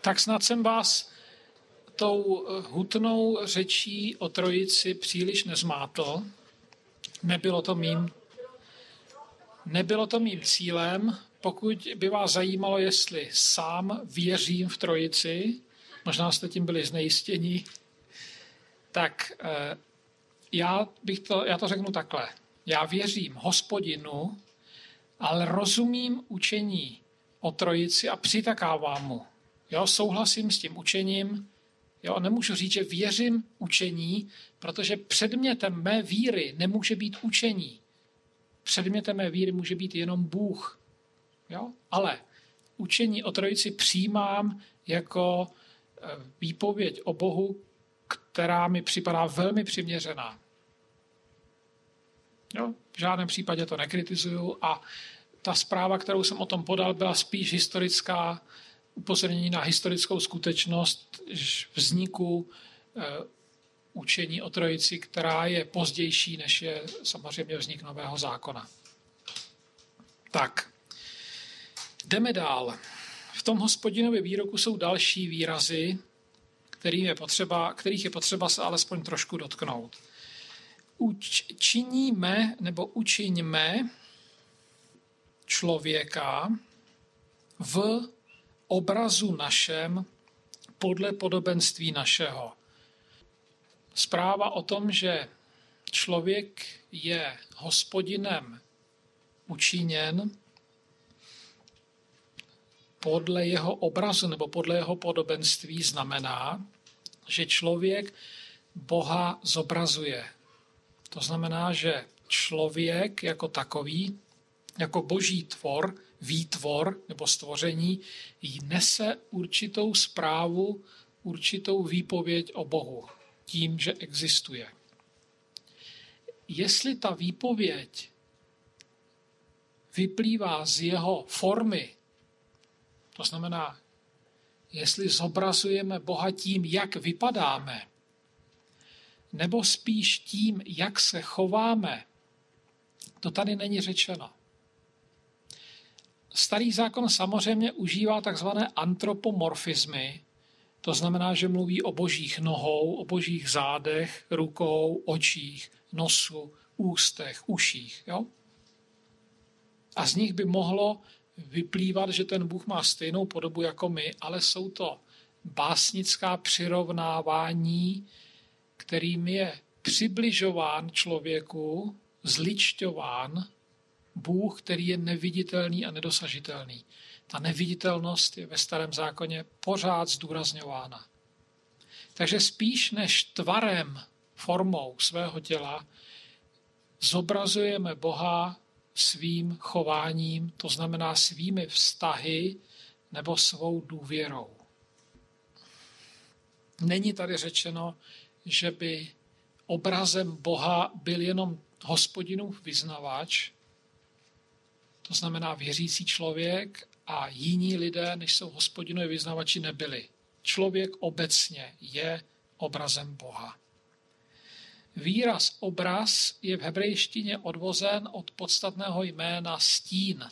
Tak snad jsem vás tou hutnou řečí o trojici příliš nezmátl. Nebylo to mým cílem. Pokud by vás zajímalo, jestli sám věřím v trojici, možná jste tím byli znejistěni, tak já to řeknu takhle. Já věřím Hospodinu, ale rozumím učení o trojici a přitakávám mu. Jo, souhlasím s tím učením. Jo, nemůžu říct, že věřím učení, protože předmětem mé víry nemůže být učení. Předmětem mé víry může být jenom Bůh. Jo? Ale učení o trojici přijímám jako výpověď o Bohu, která mi připadá velmi přiměřená. Jo? V žádném případě to nekritizuju a ta zpráva, kterou jsem o tom podal, byla spíš historická, upozornění na historickou skutečnost vzniku učení o trojici, která je pozdější, než je samozřejmě vznik Nového zákona. Tak, jdeme dál. V tom Hospodinově výroku jsou další výrazy, kterých je potřeba se alespoň trošku dotknout. Učiňme člověka v obrazu našem podle podobenství našeho. Zpráva o tom, že člověk je Hospodinem učiněn podle jeho obrazu nebo podle jeho podobenství, znamená, že člověk Boha zobrazuje. To znamená, že člověk jako takový, jako boží tvor, výtvor nebo stvoření, nese určitou zprávu, určitou výpověď o Bohu tím, že existuje. Jestli ta výpověď vyplývá z jeho formy, to znamená, jestli zobrazujeme Boha tím, jak vypadáme, nebo spíš tím, jak se chováme, to tady není řečeno. Starý zákon samozřejmě užívá takzvané antropomorfismy, to znamená, že mluví o božích nohou, o božích zádech, rukou, očích, nosu, ústech, uších. Jo? A z nich by mohlo vyplývat, že ten Bůh má stejnou podobu jako my, ale jsou to básnická přirovnávání, kterým je přibližován člověku, zličťován Bůh, který je neviditelný a nedosažitelný. Ta neviditelnost je ve Starém zákoně pořád zdůrazňována. Takže spíš než tvarem, formou svého těla zobrazujeme Boha svým chováním, to znamená svými vztahy nebo svou důvěrou. Není tady řečeno, že by obrazem Boha byl jenom Hospodinův vyznavač, to znamená věřící člověk, a jiní lidé, než jsou Hospodinovi vyznavači, nebyli. Člověk obecně je obrazem Boha. Výraz obraz je v hebrejštině odvozen od podstatného jména stín.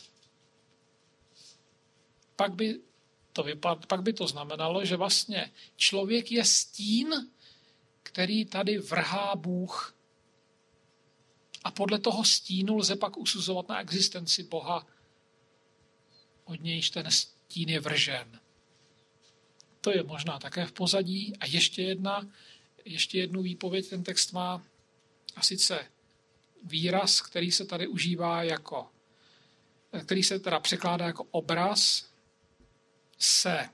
Pak by to znamenalo, že vlastně člověk je stín, který tady vrhá Bůh. A podle toho stínu lze pak usuzovat na existenci Boha, od nějž ten stín je vržen. To je možná také v pozadí. A ještě jednu výpověď ten text má, a sice výraz, který se tady užívá který se teda překládá jako obraz, se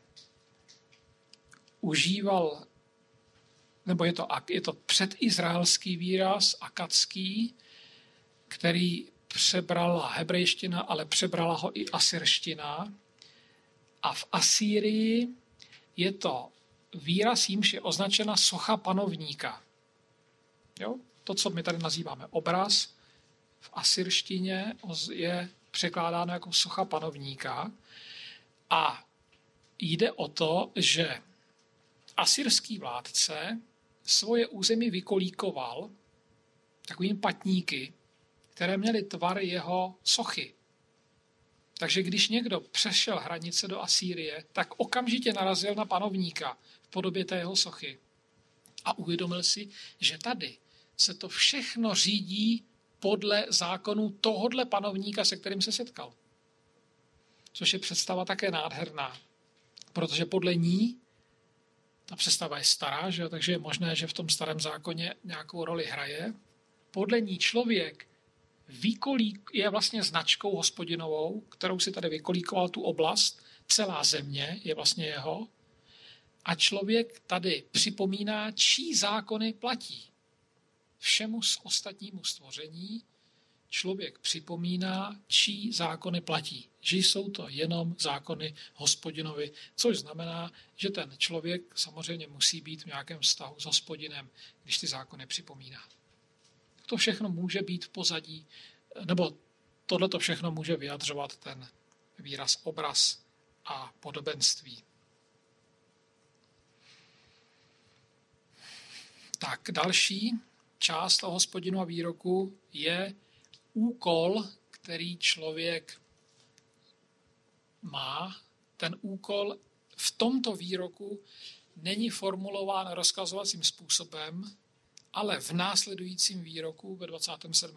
užíval, nebo je to předizraelský výraz, akadský, který přebrala hebrejština, ale přebrala ho i asyrština. A v Asýrii je to výraz, jímž je označena socha panovníka. Jo? To, co my tady nazýváme obraz, v asyrštině je překládáno jako socha panovníka. A jde o to, že asyrský vládce svoje území vykolíkoval takovým patníky, které měly tvar jeho sochy. Takže když někdo přešel hranice do Asýrie, tak okamžitě narazil na panovníka v podobě té jeho sochy. A uvědomil si, že tady se to všechno řídí podle zákonů tohodle panovníka, se kterým se setkal. Což je představa také nádherná, protože podle ní, ta představa je stará, že? Takže je možné, že v tom starém zákoně nějakou roli hraje. Podle ní člověk je vlastně značkou Hospodinovou, kterou si tady vykolíkoval tu oblast, celá země je vlastně jeho. A člověk tady připomíná, čí zákony platí. Všemu ostatnímu stvoření člověk připomíná, čí zákony platí. Že jsou to jenom zákony Hospodinovi, což znamená, že ten člověk samozřejmě musí být v nějakém vztahu s Hospodinem, když ty zákony připomíná. To všechno může být v pozadí, nebo tohleto všechno může vyjadřovat ten výraz obraz a podobenství. Tak další část toho Hospodinova výroku je úkol, který člověk má. Ten úkol v tomto výroku není formulován rozkazovacím způsobem, ale v následujícím výroku ve 28.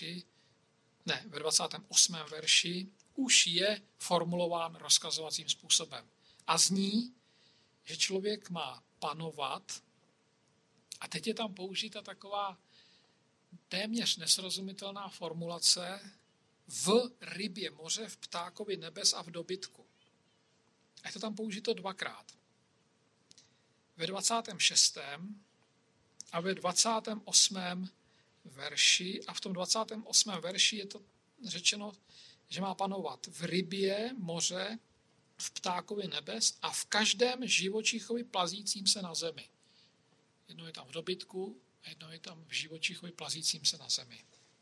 verši už je formulován rozkazovacím způsobem. A zní, že člověk má panovat, a teď je tam použita taková téměř nesrozumitelná formulace v rybě moře, v ptákovi nebes a v dobytku. A je to tam použito dvakrát. Ve 26. a ve 28. verši. A v tom 28. verši je to řečeno, že má panovat v rybě moře, v ptákovi nebes a v každém živočichovi plazícím se na zemi. Jedno je tam v dobytku a jedno je tam v živočichovi plazícím se na zemi.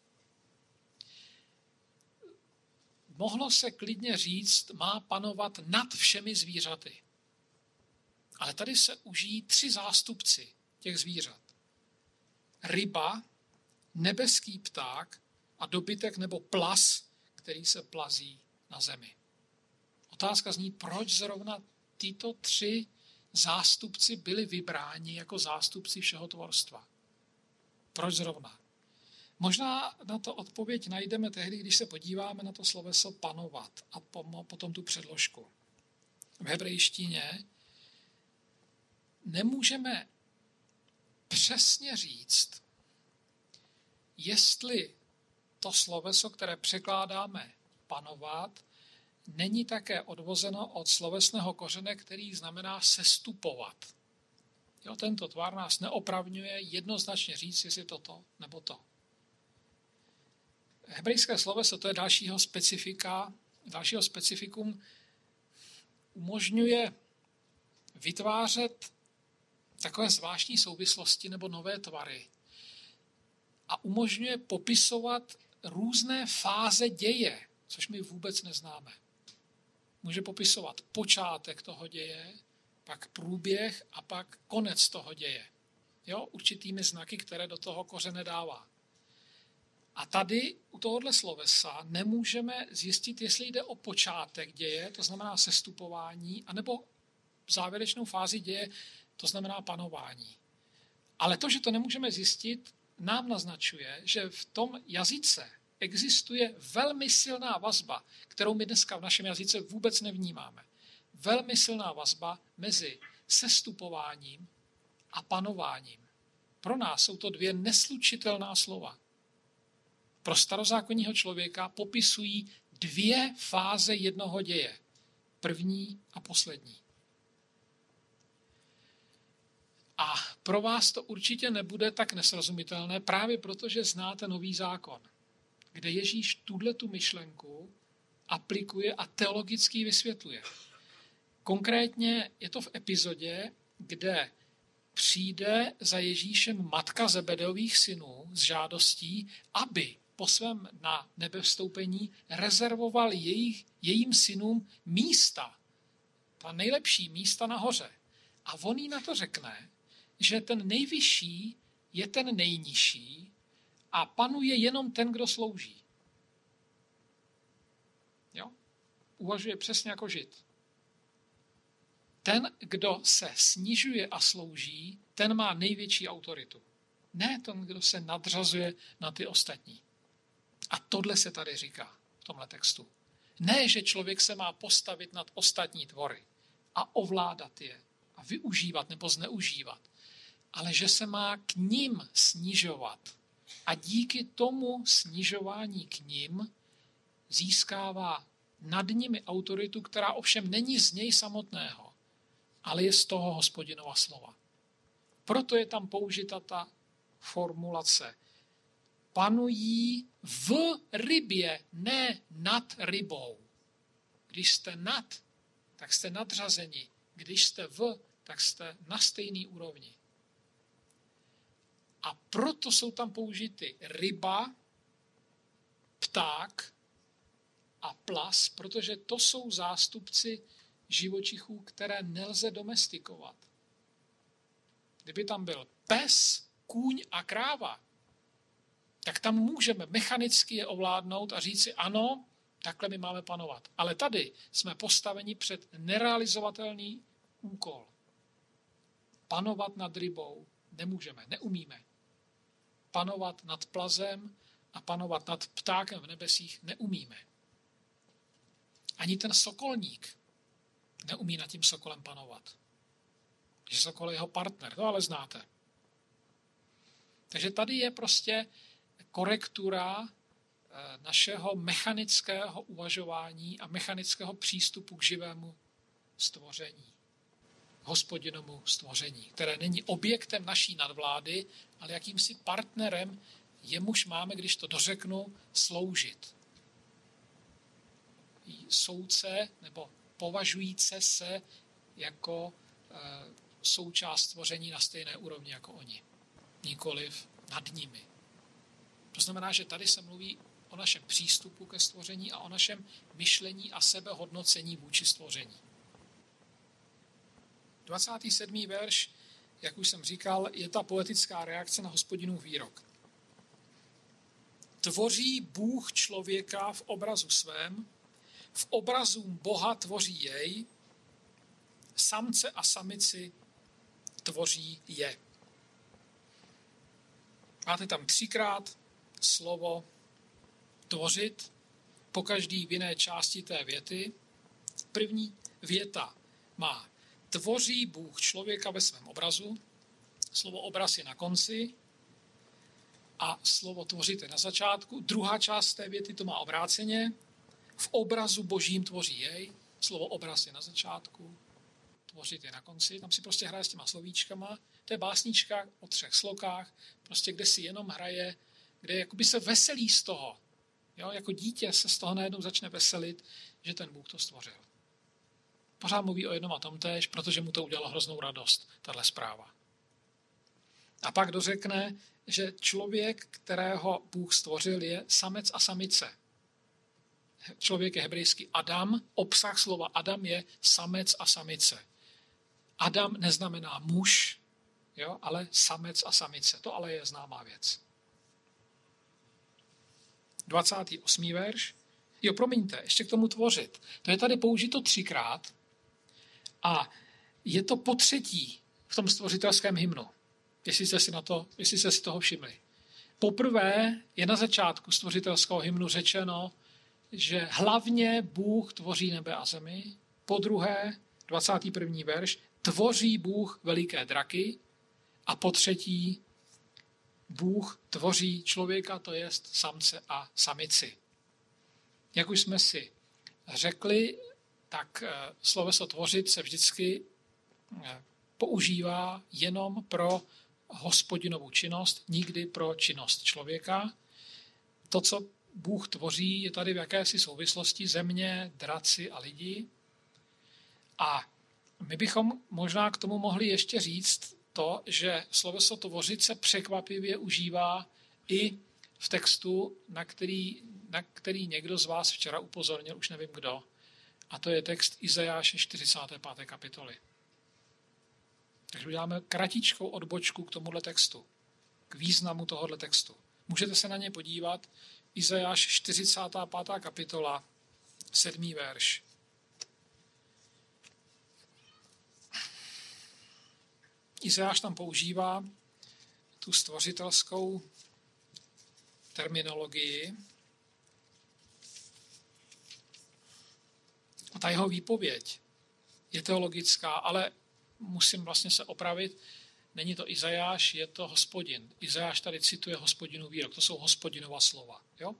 Mohlo se klidně říct, má panovat nad všemi zvířaty. Ale tady se užijí 3 zástupci těch zvířat. Ryba, nebeský pták a dobytek nebo plas, který se plazí na zemi. Otázka zní, proč zrovna tyto 3 zástupci byli vybráni jako zástupci všeho tvorstva. Proč zrovna? Možná na to odpověď najdeme tehdy, když se podíváme na to sloveso panovat a potom tu předložku. V hebrejštině nemůžeme přesně říct, jestli to sloveso, které překládáme panovat, není také odvozeno od slovesného kořene, který znamená sestupovat. Jo, tento tvar nás neopravňuje jednoznačně říct, jestli to nebo to. Hebrejské sloveso, to je dalšího specifikum, umožňuje vytvářet takové zvláštní souvislosti nebo nové tvary a umožňuje popisovat různé fáze děje, což my vůbec neznáme. Může popisovat počátek toho děje, pak průběh a pak konec toho děje. Jo, určitými znaky, které do toho kořene dává. A tady u tohohle slovesa nemůžeme zjistit, jestli jde o počátek děje, to znamená sestupování, anebo závěrečnou fázi děje, to znamená panování. Ale to, že to nemůžeme zjistit, nám naznačuje, že v tom jazyce existuje velmi silná vazba, kterou my dneska v našem jazyce vůbec nevnímáme. Velmi silná vazba mezi sestupováním a panováním. Pro nás jsou to 2 neslučitelná slova. Pro starozákonního člověka popisují 2 fáze jednoho děje. První a poslední. A pro vás to určitě nebude tak nesrozumitelné, právě protože znáte Nový zákon, kde Ježíš tu myšlenku aplikuje a teologicky vysvětluje. Konkrétně je to v epizodě, kde přijde za Ježíšem matka Zebedeových synů s žádostí, aby po svém na nebevstoupení rezervoval jejím synům místa, ta nejlepší místa nahoře. A on jí na to řekne, že ten nejvyšší je ten nejnižší a panuje jenom ten, kdo slouží. Jo? uvažuje přesně jako Žid. Ten, kdo se snižuje a slouží, ten má největší autoritu. Ne ten, kdo se nadřazuje na ty ostatní. A tohle se tady říká v tomhle textu. Ne, že člověk se má postavit nad ostatní tvory a ovládat je a využívat nebo zneužívat, ale že se má k nim snižovat. A díky tomu snižování k nim získává nad nimi autoritu, která ovšem není z něj samotného, ale je z toho Hospodinova slova. Proto je tam použita ta formulace. Panují v rybě, ne nad rybou. Když jste nad, tak jste nadřazeni. Když jste v, tak jste na stejný úrovni. A proto jsou tam použity ryba, pták a plas, protože to jsou zástupci živočichů, které nelze domestikovat. Kdyby tam byl pes, kůň a kráva, tak tam můžeme mechanicky je ovládnout a říci ano, takhle my máme panovat. Ale tady jsme postaveni před nerealizovatelný úkol. Panovat nad rybou nemůžeme, neumíme. Panovat nad plazem a panovat nad ptákem v nebesích neumíme. Ani ten sokolník neumí nad tím sokolem panovat. Že sokol je jeho partner, to ale znáte. Takže tady je prostě korektura našeho mechanického uvažování a mechanického přístupu k živému stvoření. Hospodinomu stvoření, které není objektem naší nadvlády, ale jakýmsi partnerem, jemuž máme, když to dořeknu, sloužit. Soudce nebo považujíce se jako součást stvoření na stejné úrovni jako oni. Nikoliv nad nimi. To znamená, že tady se mluví o našem přístupu ke stvoření a o našem myšlení a sebehodnocení vůči stvoření. 27. verš, jak už jsem říkal, je ta poetická reakce na Hospodinův výrok. Tvoří Bůh člověka v obrazu svém, v obrazu Boha tvoří jej, samce a samici tvoří je. Máte tam 3krát slovo tvořit, pokaždý v jiné části té věty. První věta má tvoří Bůh člověka ve svém obrazu, slovo obraz je na konci a slovo tvořit je na začátku. Druhá část té věty to má obráceně, v obrazu božím tvoří jej, slovo obraz je na začátku, tvořit je na konci. Tam si prostě hraje s těma slovíčkama. To je básnička o 3 slokách, prostě kde si jenom hraje, kde jakoby se veselí z toho. Jo? Jako dítě se z toho najednou začne veselit, že ten Bůh to stvořil. Pořád mluví o jednom a tomtéž, protože mu to udělalo hroznou radost, tahle zpráva. A pak dořekne, že člověk, kterého Bůh stvořil, je samec a samice. Člověk je hebrejský Adam, obsah slova Adam je samec a samice. Adam neznamená muž, jo, ale samec a samice. To ale je známá věc. 28. verš. Jo, promiňte, ještě k tomu tvořit. To je tady použito 3krát a je to po 3. v tom stvořitelském hymnu, jestli jste si toho všimli. Poprvé je na začátku stvořitelského hymnu řečeno, že hlavně Bůh tvoří nebe a zemi. Po druhé, 21. verš, tvoří Bůh veliké draky. A po 3. Bůh tvoří člověka, to jest samce a samici. Jak už jsme si řekli, tak sloveso tvořit se vždycky používá jenom pro Hospodinovu činnost, nikdy pro činnost člověka. To, co Bůh tvoří, je tady v jakési souvislosti země, draci a lidi. A my bychom možná k tomu mohli ještě říct to, že sloveso tvořit se překvapivě užívá i v textu, na který někdo z vás včera upozornil, už nevím kdo. A to je text Izajáše 45. kapitoly. Takže uděláme kratičkou odbočku k tomuhle textu, k významu tohohle textu. Můžete se na ně podívat. Izajáš 45. kapitola, 7. verš. Izajáš tam používá tu stvořitelskou terminologii. A ta jeho výpověď je teologická, ale musím vlastně se opravit. Není to Izajáš, je to Hospodin. Izajáš tady cituje Hospodinův výrok. To jsou Hospodinova slova. Jo?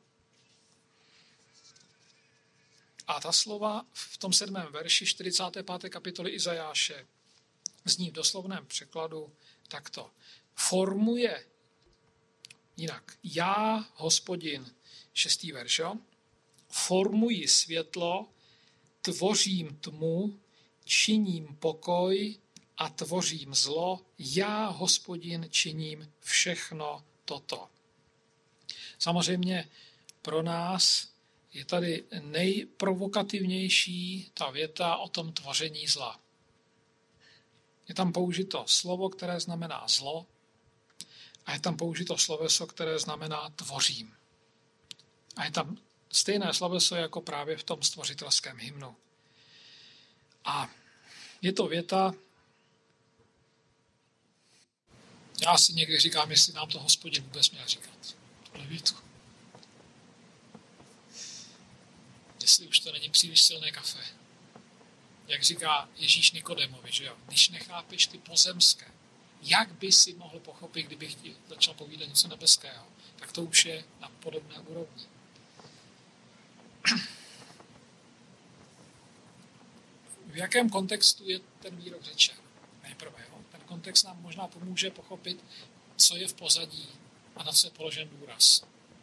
A ta slova v tom 7. verši 45. kapitoly Izajáše zní v doslovném překladu takto. Formuje jinak. Já, Hospodin, 6. verš, jo? Formuji světlo, tvořím tmu, činím pokoj a tvořím zlo. Já, Hospodin, činím všechno toto. Samozřejmě pro nás je tady nejprovokativnější ta věta o tom tvoření zla. Je tam použito slovo, které znamená zlo, a je tam použito sloveso, které znamená tvořím. A je tam stejné sloveso jako právě v tom stvořitelském hymnu. A je to věta, já si někdy říkám, jestli nám to Hospodin vůbec měl říkat. Tuhle větu. Jestli už to není příliš silné kafe. Jak říká Ježíš Nikodemovi, že jo? Když nechápeš ty pozemské, jak by si mohl pochopit, kdybych ti začal povídat něco nebeského, tak to už je na podobné úrovni. V jakém kontextu je ten výrok řečen? Nejprve, jo? Ten kontext nám možná pomůže pochopit, co je v pozadí a na co je položen důraz.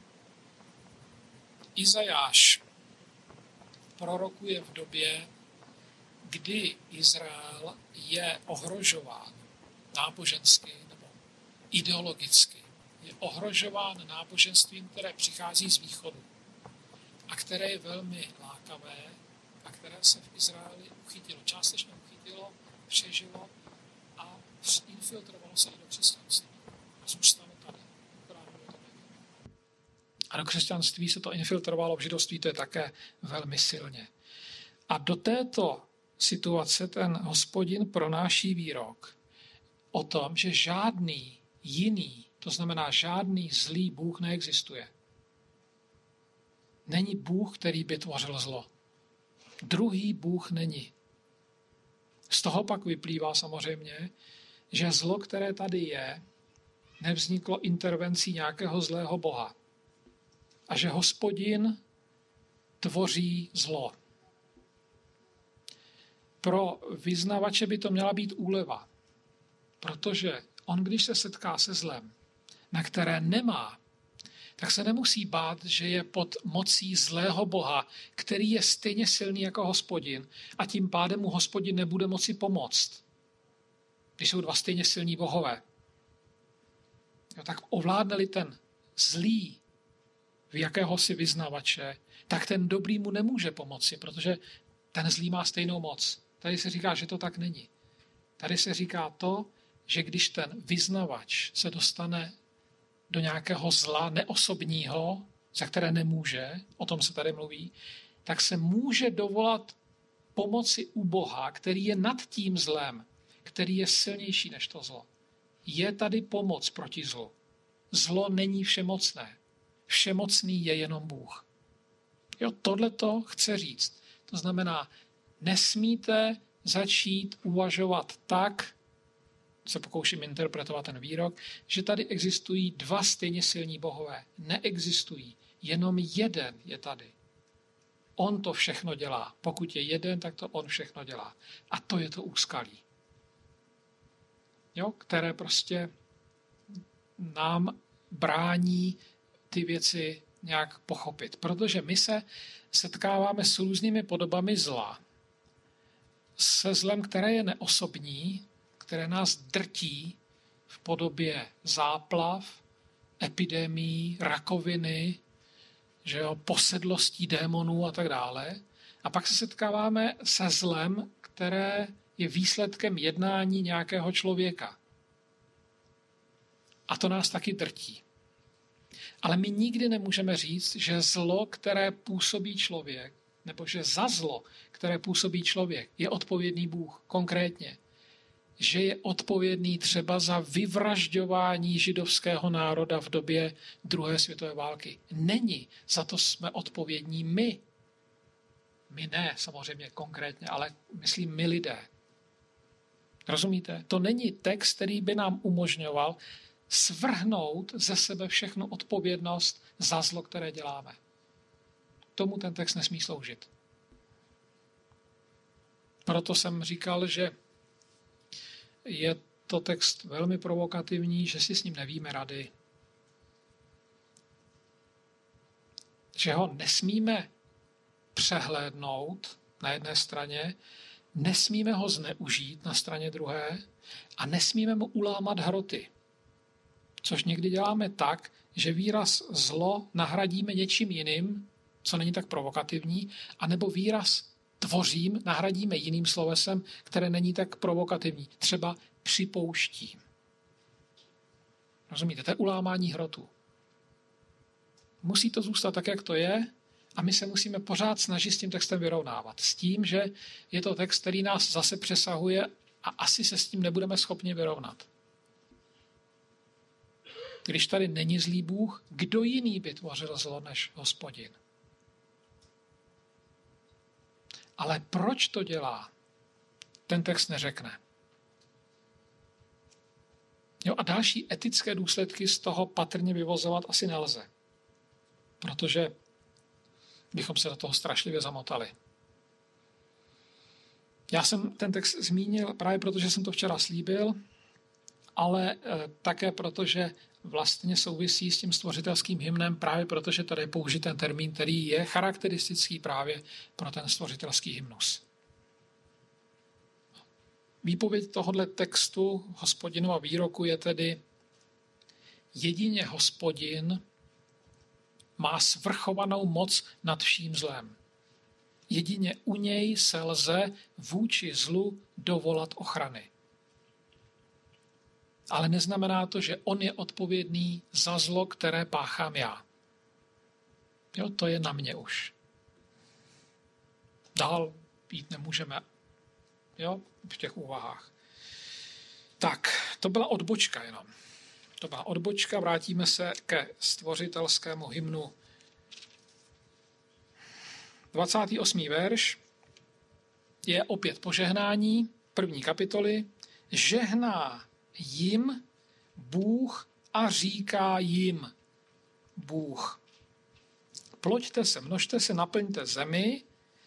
Izajáš prorokuje v době, kdy Izrael je ohrožován nábožensky nebo ideologicky. Je ohrožován náboženstvím, které přichází z východu a které je velmi lákavé a které se v Izraeli uchytilo, částečně uchytilo, přežilo a infiltrovalo se i do křesťanství. A zůstalo tady. A do křesťanství se to infiltrovalo, v židovství to je také velmi silně. A do této situace ten Hospodin pronáší výrok o tom, že žádný jiný, to znamená žádný zlý Bůh neexistuje. Není Bůh, který by tvořil zlo. Druhý Bůh není. Z toho pak vyplývá samozřejmě, že zlo, které tady je, nevzniklo intervencí nějakého zlého boha. A že Hospodin tvoří zlo. Pro vyznavače by to měla být úleva, protože on, když se setká se zlem, na které nemá, tak se nemusí bát, že je pod mocí zlého boha, který je stejně silný jako Hospodin a tím pádem mu Hospodin nebude moci pomoct. Když jsou dva stejně silní bohové. Jo, tak ovládne-li ten zlý v jakéhosi vyznavače, tak ten dobrý mu nemůže pomoci, protože ten zlý má stejnou moc. Tady se říká, že to tak není. Tady se říká to, že když ten vyznavač se dostane do nějakého zla neosobního, za které nemůže, o tom se tady mluví, tak se může dovolat pomoci u Boha, který je nad tím zlem, který je silnější než to zlo. Je tady pomoc proti zlu. Zlo není všemocné. Všemocný je jenom Bůh. Jo, tohle to chce říct. To znamená, nesmíte začít uvažovat tak, se pokouším interpretovat ten výrok, že tady existují dva stejně silní bohové. Neexistují. Jenom jeden je tady. On to všechno dělá. Pokud je jeden, tak to on všechno dělá. A to je to úskalí. Jo, které prostě nám brání ty věci nějak pochopit. Protože my se setkáváme s různými podobami zla. Se zlem, které je neosobní, které nás drtí v podobě záplav, epidemií, rakoviny, že jo, posedlostí démonů a tak dále. A pak se setkáváme se zlem, které je výsledkem jednání nějakého člověka. A to nás taky drtí. Ale my nikdy nemůžeme říct, že zlo, které působí člověk, nebo že za zlo, které působí člověk, je odpovědný Bůh konkrétně. že je odpovědný třeba za vyvražďování židovského národa v době druhé světové války. Není. Za to jsme odpovědní my. My ne, samozřejmě konkrétně, ale myslím my lidé. Rozumíte? To není text, který by nám umožňoval svrhnout ze sebe všechnu odpovědnost za zlo, které děláme. Tomu ten text nesmí sloužit. Proto jsem říkal, že je to text velmi provokativní, že si s ním nevíme rady. Že ho nesmíme přehlédnout na jedné straně, nesmíme ho zneužít na straně druhé a nesmíme mu ulámat hroty. Což někdy děláme tak, že výraz zlo nahradíme něčím jiným, co není tak provokativní, anebo výraz tvořím nahradíme jiným slovesem, které není tak provokativní. Třeba připouštím. Rozumíte? To je ulámání hrotu. Musí to zůstat tak, jak to je, a my se musíme pořád snažit s tím textem vyrovnávat. S tím, že je to text, který nás zase přesahuje a asi se s tím nebudeme schopni vyrovnat. Když tady není zlý Bůh, kdo jiný by tvořil zlo než Hospodin? Ale proč to dělá? Ten text neřekne. Jo, a další etické důsledky z toho patrně vyvozovat asi nelze. Protože bychom se do toho strašlivě zamotali. Já jsem ten text zmínil právě proto, že jsem to včera slíbil, ale také proto, že vlastně souvisí s tím stvořitelským hymnem, právě protože tady je použit ten termín, který je charakteristický právě pro ten stvořitelský hymnus. Výpověď tohoto textu Hospodinova výroku je tedy: jedině Hospodin má svrchovanou moc nad vším zlem. Jedině u něj se lze vůči zlu dovolat ochrany. Ale neznamená to, že on je odpovědný za zlo, které páchám já. Jo, to je na mě už. Dál jít nemůžeme, jo, v těch úvahách. Tak, to byla odbočka jenom. To byla odbočka, vrátíme se ke stvořitelskému hymnu. 28. verš je opět požehnání, 1. kapitoly. Žehná jim Bůh a říká jim Bůh. Ploďte se, množte se, naplňte zemi,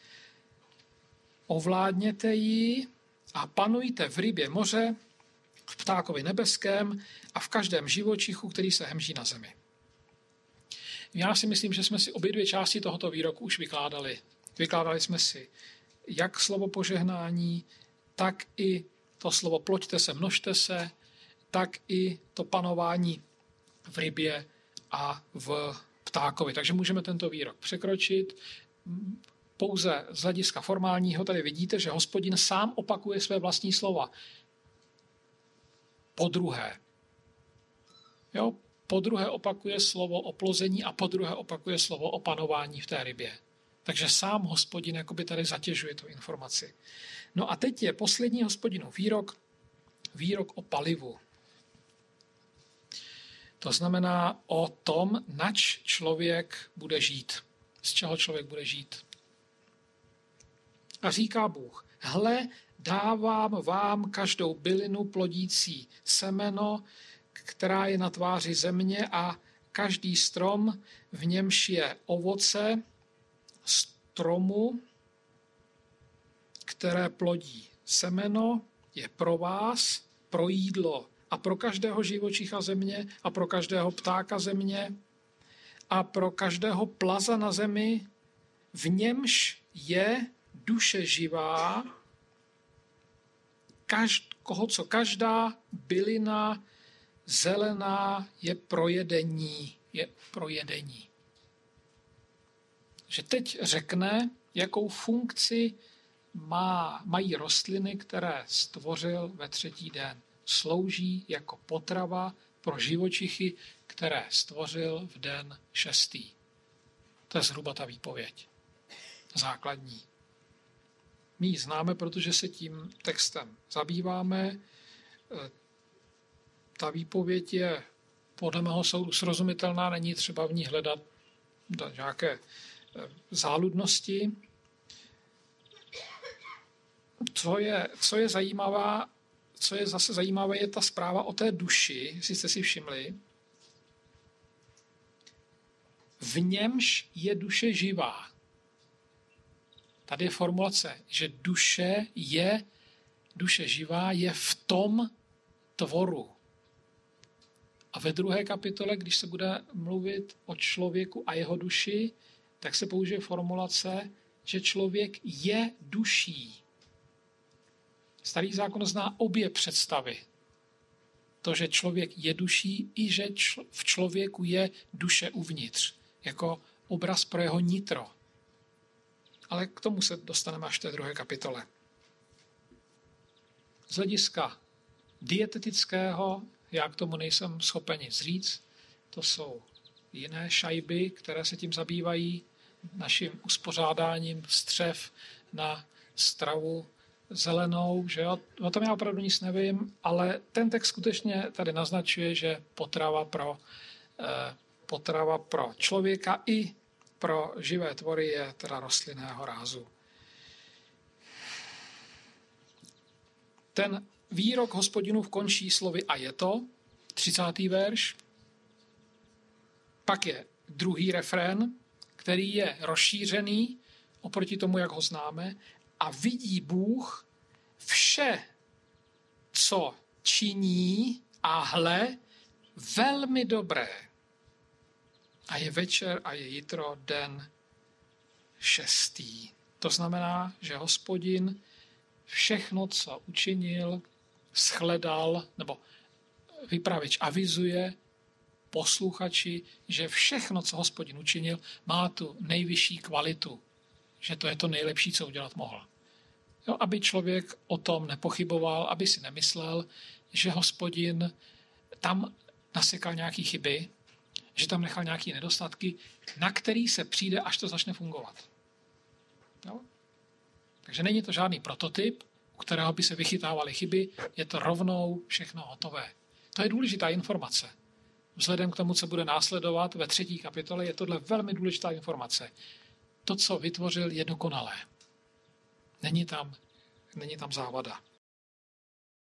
ovládněte ji a panujte v rybě moře, v ptákovi nebeském a v každém živočichu, který se hemží na zemi. Já si myslím, že jsme si obě dvě části tohoto výroku už vykládali. Vykládali jsme si jak slovo požehnání, tak i to slovo ploďte se, množte se, tak i to panování v rybě a v ptákovi. Takže můžeme tento výrok překročit. Pouze z hlediska formálního tady vidíte, že Hospodin sám opakuje své vlastní slova. Podruhé. Jo? Podruhé opakuje slovo o plození a podruhé opakuje slovo o panování v té rybě. Takže sám Hospodin jakoby tady zatěžuje tu informaci. No a teď je poslední Hospodinův výrok o palivu. To znamená o tom, nač člověk bude žít. Z čeho člověk bude žít. A říká Bůh: hle, dávám vám každou bylinu plodící semeno, která je na tváři země, a každý strom, v němž je ovoce stromu, které plodí semeno, je pro vás, pro jídlo a pro každého živočicha země a pro každého ptáka země a pro každého plaza na zemi, v němž je duše živá, co každá bylina zelená je pro jedení. Že teď řekne, jakou funkci mají rostliny, které stvořil ve 3. den. Slouží jako potrava pro živočichy, které stvořil v den 6. To je zhruba ta výpověď. Základní. My ji známe, protože se tím textem zabýváme. Ta výpověď je podle mého soudu srozumitelná, není třeba v ní hledat nějaké záludnosti. Co je zajímavá, co je zase zajímavé, je ta zpráva o té duši, jestli jste si všimli. V němž je duše živá. Tady je formulace, že duše živá je v tom tvoru. A ve 2. kapitole, když se bude mluvit o člověku a jeho duši, tak se použije formulace, že člověk je duší. Starý zákon zná obě představy. To, že člověk je duší, i že v člověku je duše uvnitř, jako obraz pro jeho nitro. Ale k tomu se dostaneme až v té 2. kapitole. Z hlediska dietetického já k tomu nejsem schopen nic říct. To jsou jiné šajby, které se tím zabývají, naším uspořádáním střev na stravu zelenou. Že jo? O tom já opravdu nic nevím, ale ten text skutečně tady naznačuje, že potrava pro člověka i pro živé tvory je teda rostlinného rázu. Ten výrok Hospodinův končí slovy a je to, 30. verš. Pak je druhý refrén, který je rozšířený oproti tomu, jak ho známe. A vidí Bůh vše, co činí, a hle, velmi dobré. A je večer a je jitro den 6. To znamená, že Hospodin všechno, co učinil, shledal, nebo vypravěč avizuje posluchači, že všechno, co Hospodin učinil, má tu nejvyšší kvalitu. Že to je to nejlepší, co udělat mohl. Jo, aby člověk o tom nepochyboval, aby si nemyslel, že Hospodin tam nasekal nějaké chyby, že tam nechal nějaké nedostatky, na který se přijde, až to začne fungovat. Jo? Takže není to žádný prototyp, u kterého by se vychytávaly chyby, je to rovnou všechno hotové. To je důležitá informace. Vzhledem k tomu, co bude následovat ve 3. kapitole, je tohle velmi důležitá informace. To, co vytvořil, je dokonalé. Není tam závada.